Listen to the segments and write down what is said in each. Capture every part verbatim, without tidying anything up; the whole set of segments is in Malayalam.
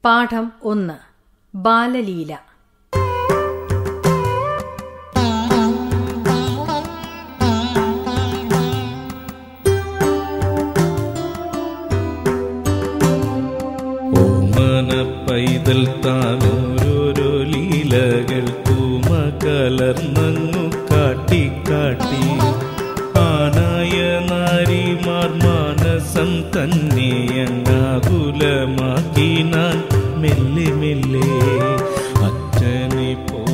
പാഠം ഒന്ന്. ബാലലീല. പൈതൽ താനോരോരോ ലീലകൾ കൂമ കലർന്നു കാട്ടി കാട്ടി ആനായ നാരിമാർ മാനസം തന്നെ അങ്ങാകുലമാക്കി ഞാൻ മെല്ലെ മെല്ലെ അച്ഛനെ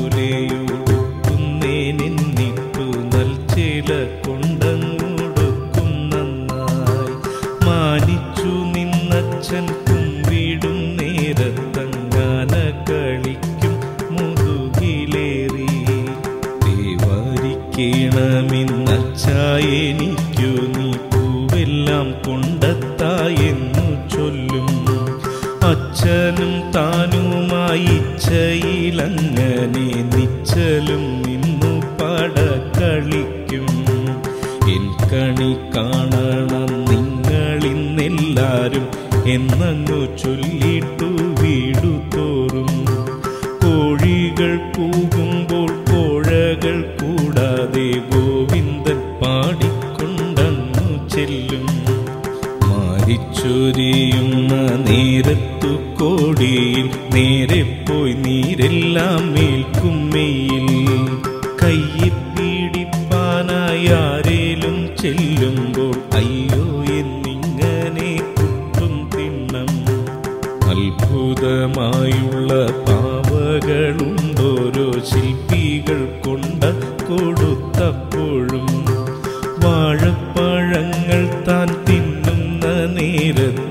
പോലെയുടുക്കുന്നേനിന്നിട്ടു നൽചേല കൊണ്ടങ്ങുടുക്കും നന്നായി മാനിച്ചു നിന്നച്ഛൻ കുമ്പിടും നേരത്തങ്ങാന കളിക്കും മുതുകിലേറി ദേവാരിക്കണമെന്നച്ചായെനിക്കു നീ പൂവെല്ലാം കൊണ്ടെത്തായെന്നു ചൊല്ലും. അച്ഛനും താനുമായി ഇച്ഛയിലങ്ങനെ നിശ്ചലും നിന്നു പട കളിക്കും. എൻ കണി കാണണം നിങ്ങളിന്നെല്ലാരും എന്നങ്ങു ചൊല്ലിട്ടു വീടു തോറും കോഴികൾ കൂകുമ്പോൾ കോഴകൾ കൂടാതെ ഗോവിന്ദൻ പാടിക്കൊണ്ടങ്ങു ചെല്ലും. മാരിച്ചൊരിയുന്ന നേരത്തു കോടിയിൽ നേരെ പോയി നീരെല്ലാം മേൽക്കുമ്മയിൽ കയ്യിൽ പീഡിപ്പാനായി ആരേലും ചെല്ലുമ്പോൾ അയ്യോ എന്നിങ്ങനെ കുത്തും തിണ്ണം. അത്ഭുതമായുള്ള പാവകളുണ്ടോരോ ശില്പികൾ കൊണ്ട കൊടുത്തപ്പോഴും വാഴപ്പഴങ്ങൾ താൻ തിന്നുന്ന നേരത്ത്